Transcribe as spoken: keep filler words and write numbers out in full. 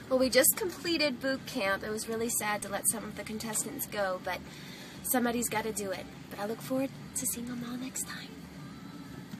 Well, we just completed boot camp. It was really sad to let some of the contestants go, but somebody's got to do it. But I look forward to seeing them all next time.